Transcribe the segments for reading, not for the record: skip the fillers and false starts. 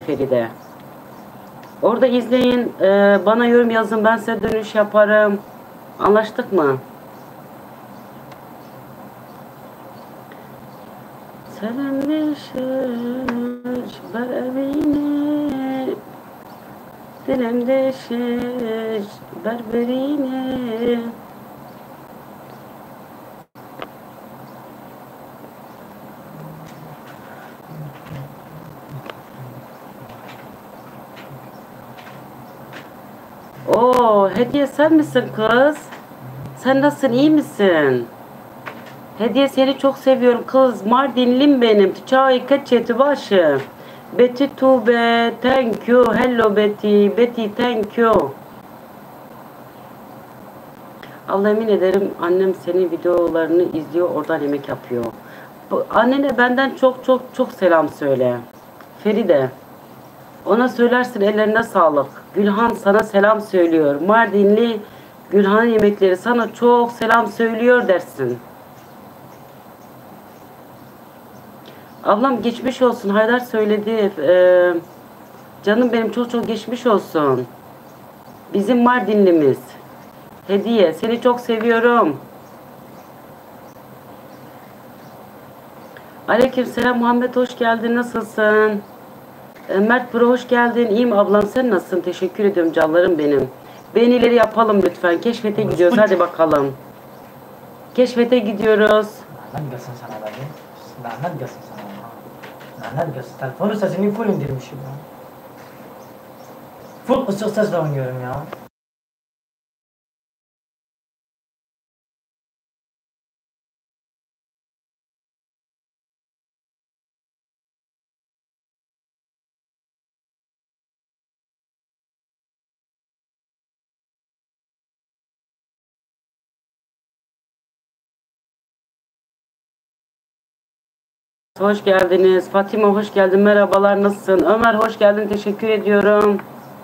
Feride. Orada izleyin. Bana yorum yazın. Ben size dönüş yaparım. Anlaştık mı? Selamlaşır ber evine, dilemdeşir berberine. Oo, Hediye sen misin kız? Sen nasılsın, iyi misin? Hediye seni çok seviyorum kız. Mardinlim benim. Çay kaçeti başı. Betty Tube, thank you. Hello Betty. Betty, thank you. Allah emin ederim annem senin videolarını izliyor, oradan yemek yapıyor. Annene benden çok çok çok selam söyle. Feride. Ona söylersin, ellerine sağlık. Gülhan sana selam söylüyor. Mardinli Gülhan yemekleri sana çok selam söylüyor dersin. Ablam geçmiş olsun. Haydar söyledi. Canım benim çok çok geçmiş olsun. Bizim Mardinlimiz. Hediye seni çok seviyorum. Aleykümselam Muhammed, hoş geldin, nasılsın? Mert Bro hoş geldin. İyiyim ablam, sen nasılsın? Teşekkür ediyorum canlarım benim. Beğenileri yapalım lütfen. Keşfete gidiyoruz. Hadi bakalım. Keşfete gidiyoruz. Lanet gelsin sana be. Lanet gelsin sana. Lanet gelsin. Telefonu sesini full indirmişim ya. Full ısık sesle oynuyorum ya. Hoş geldiniz. Fatima hoş geldin. Merhabalar, nasılsın? Ömer hoş geldin. Teşekkür ediyorum.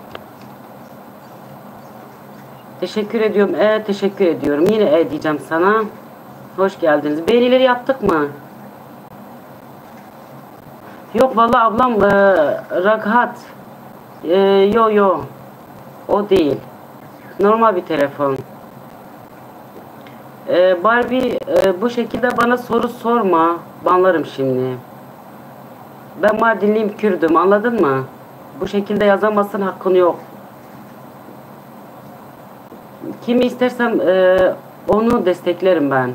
Teşekkür ediyorum. Teşekkür ediyorum. Yine diyeceğim sana. Hoş geldiniz. Beğenileri yaptık mı? Yok vallahi ablam Raghat. Yo. O değil. Normal bir telefon. Barbie bu şekilde bana soru sorma. Banlarım şimdi. Ben Mardinliyim, Kürdüm, anladın mı? Bu şekilde yazamazsın, hakkın yok. Kimi istersem onu desteklerim ben.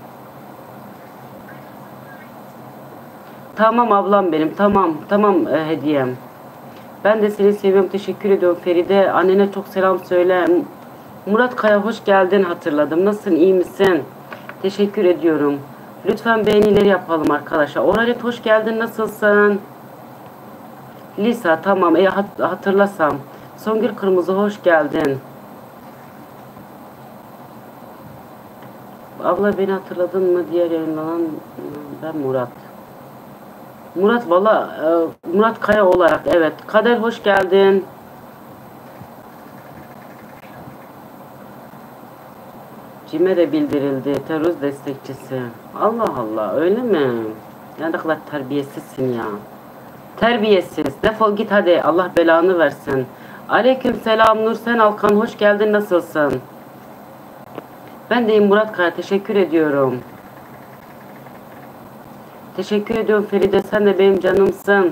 Tamam ablam benim, tamam hediyem. Ben de seni seviyorum, teşekkür ediyorum Feride. Annene çok selam söyle. Murat Kaya hoş geldin, hatırladım. Nasılsın, iyi misin? Teşekkür ediyorum. Lütfen beğenileri yapalım arkadaşlar. Oralet hoş geldin, nasılsın? Lisa tamam, hatırlasam. Songül Kırmızı hoş geldin. Abla beni hatırladın mı? Diğer yayınlanan ben Murat. Murat valla Murat Kaya olarak, evet. Kader hoş geldin. Cime de bildirildi. Terörist destekçisi. Allah Allah, öyle mi? Ya ne kadar terbiyesizsin ya. Terbiyesiz. Defol git hadi. Allah belanı versin. Aleykümselam Nursen Alkan hoş geldin, nasılsın? Ben deyim Murat Kaya, teşekkür ediyorum. Teşekkür ediyorum Feride, sen de benim canımsın.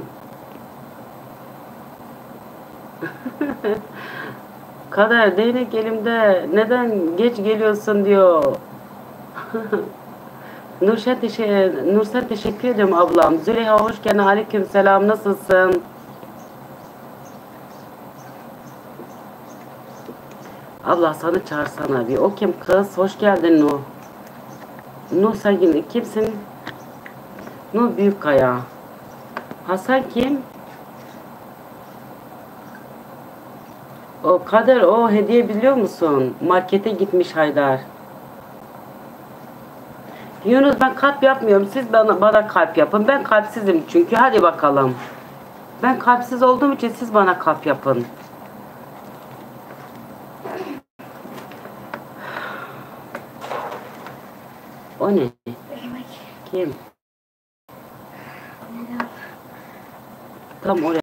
Kader değnek elimde, neden geç geliyorsun diyor. Nursen teşekkür ediyorum ablam. Züleyha hoş geldin, aleykümselam, nasılsın? Abla sana çağırsana bir. O kim kız? Hoş geldin Nuh. Nuh sen kimsin? Nuh Büyükkaya. Hasan kim? O Kader, o hediye biliyor musun? Markete gitmiş Haydar. Yunus ben kalp yapmıyorum. Siz bana kalp yapın. Ben kalpsizim çünkü. Hadi bakalım. Ben kalpsiz olduğum için siz bana kalp yapın. O ne? Kim? Tam oraya.